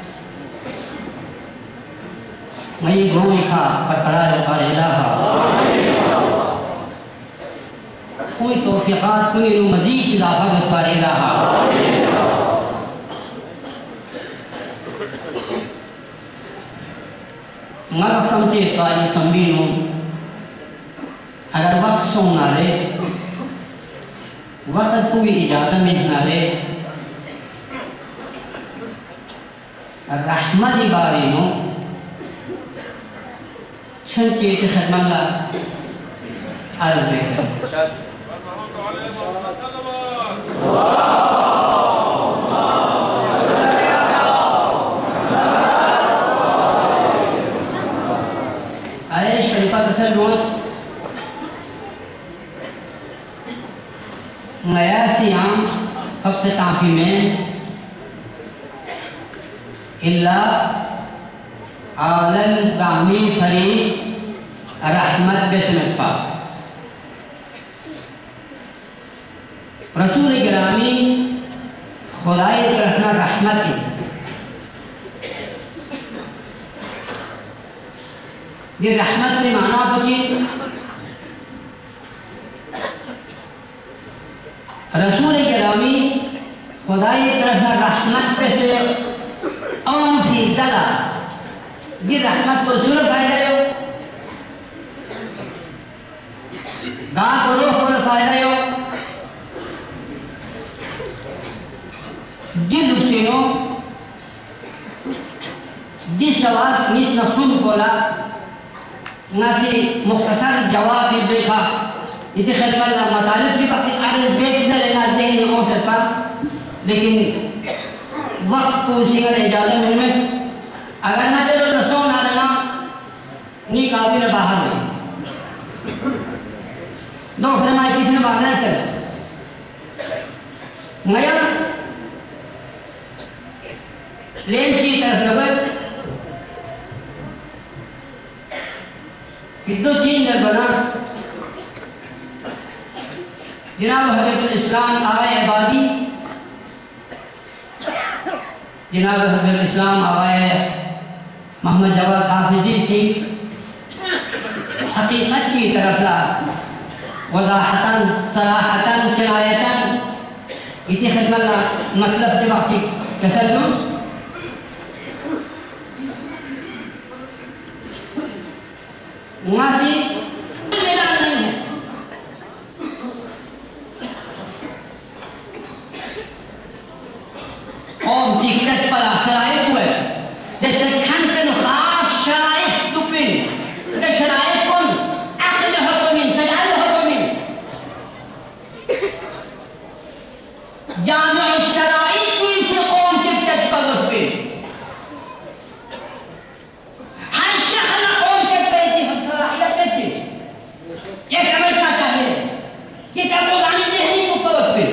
میں گوئی کا برقرار بار الہا کوئی توفیقات کوئی مزید اضافہ بس بار الہا میں قسم سے اتقالی سنبینوں اگر وقت سن نہ لے وقت کوئی اجازت میں نہ لے رحمت باری نو چھن چیز خدمت اللہ عرض بے کر آئے شریفہ تسل روت نیا سیام حفظ تانفی میں اللہ عالم رامی فری رحمت بسمت پا رسول گرامی خدای رحمت رحمت یہ رحمت نے معنی پوچھی رسول گرامی خدای رحمت رحمت پہ سے اون تھی دلا یہ رحمت کو ضرور فائدہ ہو گاہ کو روح کو فائدہ ہو جن حسینوں جس سوال نیت نسون بولا ناسی مختصر جواب دیکھا یہ خدمت اللہ مطالب کی وقت عرض دیکھ دے لینا ذہنی موسط پر لیکن وقت کو اسی کا اجازت میں اگر نہ دے رو رسول آنا نی قابل باہر نہیں دو فرمائی کس نے بات نہیں کر نیا لین کی طرف لگت دو چین در بنا جناب حضرت الاسلام آغای عبادی جناب حضرت الاسلام آغای محمد جواد حافظی تھی حقیقت کی طرف لا وضاحتاً صراحتاً کنایتاً اتی خدمت لا مطلب کے وقت کسل دوں ماسی میرا نہیں ہے اور ذکرت پر شرائط ہوئے جیسے کھن کے نخاص شرائط تپن جیسے شرائط کن عقل حکمین سیال حکمین جامع الشرائط کی سے قوم کے تج پر رسپن ہر شخص قوم کے پیتی ہم صلاحیت پیتی یہ سمجھنا چاہیے کہ کیا بولانی ذہنی کو پر رسپن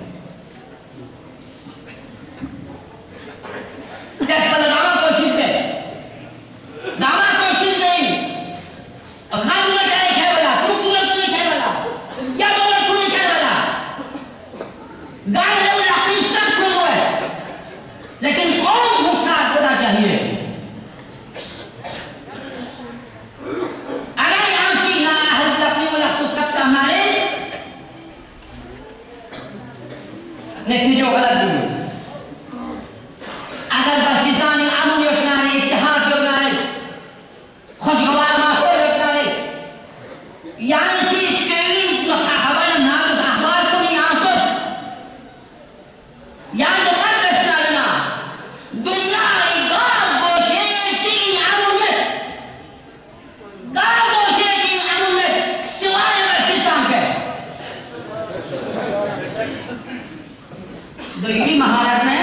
جس پر دعویٰ کوشش پہ دعویٰ کوشش نہیں اپنا دولت ہے ایک ہے بلا تو دولت تو ایک ہے بلا کیا دولت تو ایک ہے بلا گاڑ لے اپنی سب کھل ہوئے لیکن قوم مختار ہونا چاہیے اگر یہاں کی نا حضرت اپنی ملک تو سب ہمارے نتیجوں غلط نہیں اگر پاکستانی امن رکھنا ہے اتحاد رکھنا ہے خوشگوار ماحول رکھنا ہے یہاں سے کیوی حوال نام احوال کو نہیں آنکھت یہاں تو مت بسنا لینا دنیا گار گوشے تین امن میں گار گوشے تین امن میں سوائے پاکستان کے دوسری مہارت میں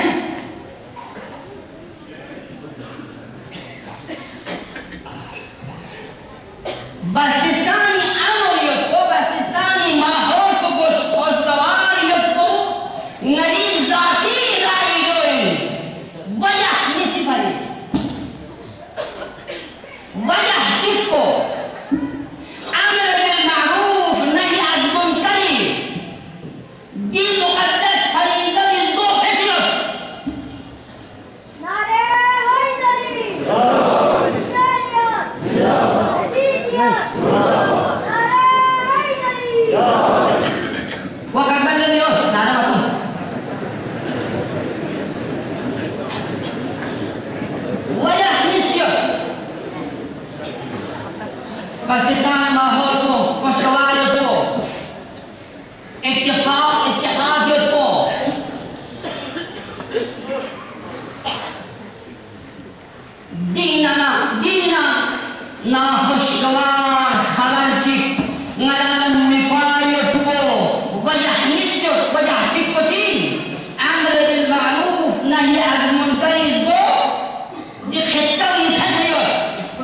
پاکستانی عملیت کو پاکستانی ماحول کو خوشگواریت کو دینا دینا ناخوشگوار خبر چی نلالم مفایت کو وجہ نسجد وجہ چکتی امر بالمعروف نهی از منکر دو دی خطه و تسلیت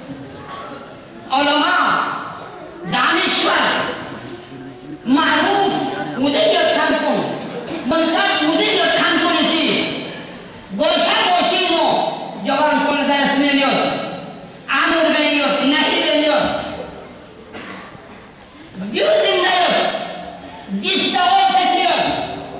علماء دانشور معروف مدیت کن کن منکر مدیت کن کنی گوشا گوشینو جوان کن درس میلیت امر بیلیت نهی بیلیت دیو زندیت دیستوار تسلیت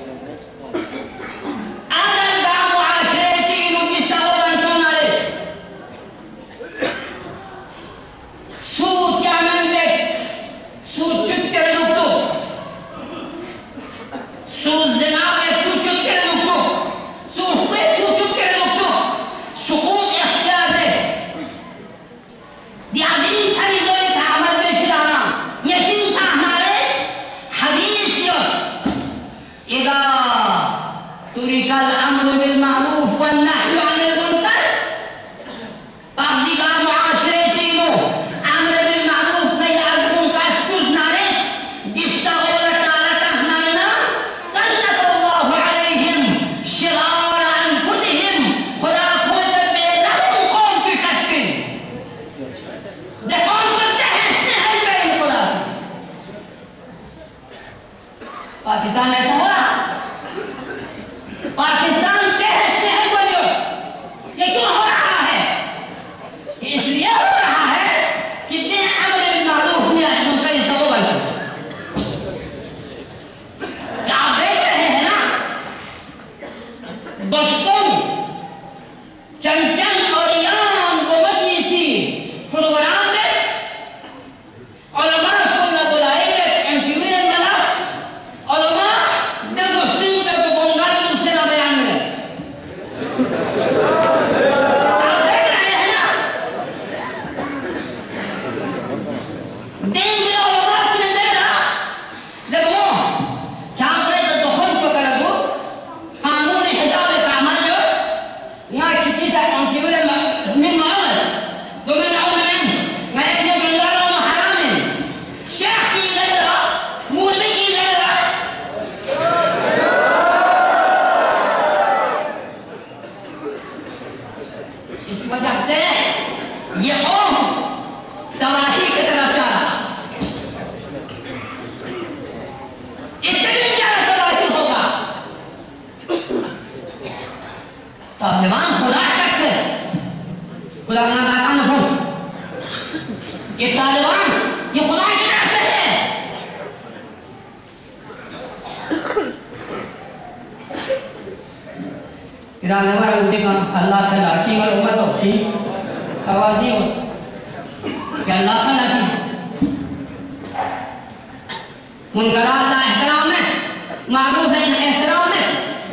پاکستان ایسا ہو رہا پاکستان تحت تحت بنیو یہ کیوں ہو رہا ہے اس لیے ہو رہا ہے کتنے امر بالمعروف میں آج منکر سبب بنتے کیا آپ دیکھ رہے ہیں نا بچپن چنچن اور یام کو مجلسی پروگرام میں علماء کو نہ بلائے گے ایم کیو اے بنا علماء دے مسلم دے کو بنگالی اس سے نہ بیان ملے آپ دیکھ رہے ہیں نا دین میں علماء کی نہیں دے رہا لیکن وہ کیا کوئی تو دخل کو کر دو قانون حجاب کامل جو نہ کسی کا ایم کیو اے من معامل دو من عمل میں ایک نے بنداروں میں حرام ہے شیخ کی غیر رہا مولوی کی غیر رہا اس وجہ سے یہ قوم تباہی کی طرف جا رہا اس سے بھی کیا تباہی ہوگا طالبان خدا تک ہے خدا کا نام نہ ہو یہ طالبان یہ خدا کی طرف سے ہے ادارے والے ان کا اللہ کا لاٹھی اور امت ہوتی آواز نہیں ہوتی کہ اللہ کا لاٹھی منکرات کا احترام ہے معروف ہے احترام ہے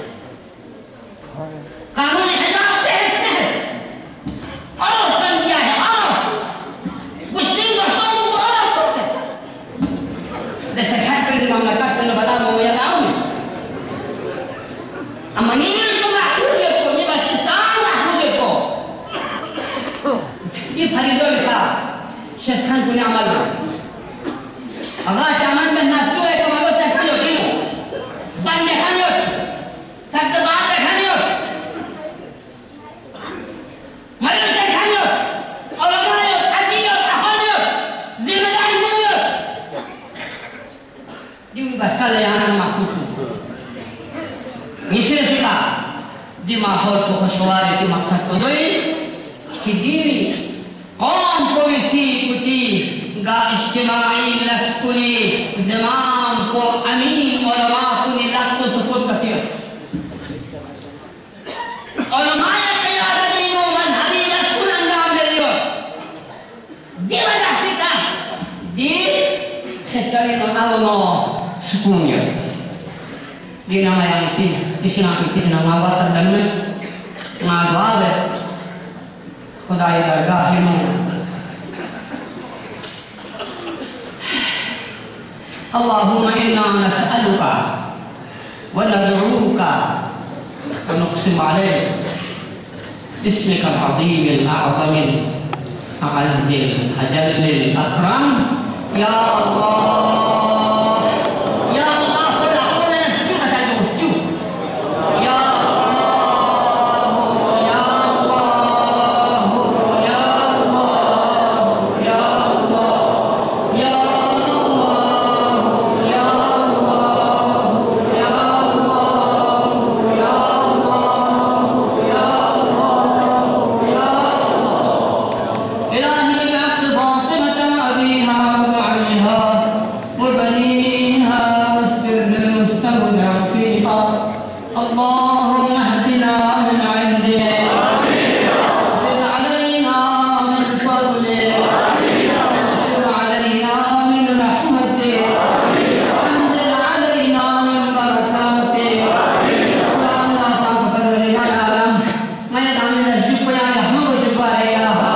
قانون حجاب تحت ہے اور کر دیا ہے اور مسلم دوستوں کو اور کرتے جیسے حق کے مملکت نے بتا وہ یہ لاؤں امنیت کو محفوظ کو یہ پاکستان محفوظ کو یہ فریدوں کے ساتھ شیخان کو نے عمل میں اگر چامن میں ناچو ہے تو میں وہ سکتی ہوتی ہوں بند دیکھانی ہوتی سکت بات دیکھانی ہوتی مرد دیکھانی ہوتی علماء ہوتی حجی ہوتی احوال ہوتی ذمہ داری نہیں ہوتی جو بھی بچہ لے آنا محفوظ ہوتی مصر سے کہا دی ماحول کو خوشگوار کی مقصد کو دوئی کہ دی قوم کو اسی کتی گا اجتماعی لسکری زمام کو امین علماء کو نظام کو سکوت کثیر علماء قیادتی و مذہبی لسکن انجام دے دیو دی وجہ سے کہا دی خطری نمالو سکون یو دی نام یعنی کسنا کی کسنا مابات اندر میں مادواب ہے خدای درگاہ میں اللهم إنا نسألك وندعوك ونقسم عليك باسمك العظيم الأعظم الأعز الأجل الأكرم يا الله يا الله كل أقول شو أتعلم شو يا الله يا الله يا الله يا الله يا الله يا الله يا الله يا الله يا إلهي بعبد فاطمة وأبيها وبعلها وبنيها واستر للمستودع فيها اللهم اهدنا من عندك واغفر علينا من فضلك وانشر علينا من رحمتك وانزل علينا من بركاتك اللهم لا تغفر لنا العالم ما يدعو من الشكر يا محمود جبار إله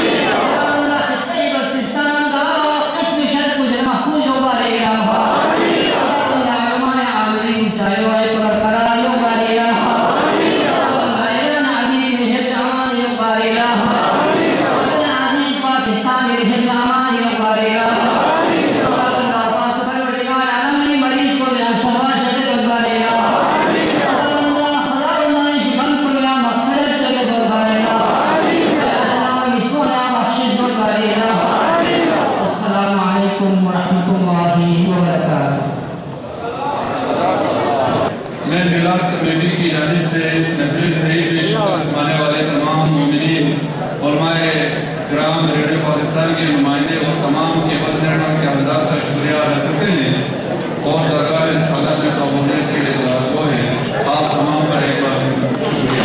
میں میلاد کمیٹی کی جانب سے اس نفلی صحیح میں شرکت کرنے والے تمام مومنین علماء کرام ریڈیو پاکستان کے نمائندے اور تمام کیبل نیٹ ورک کے حضرات کا شکریہ ادا کرتے ہیں اور درگاہ رسالت میں قبولیت کے لیے دعا گو ہیں آپ تمام پر ایک بار شکریہ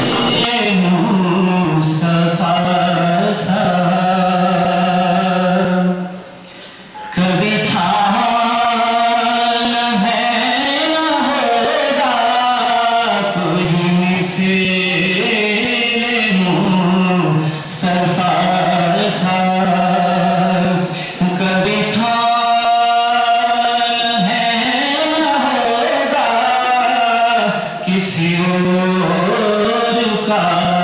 کسی اور کا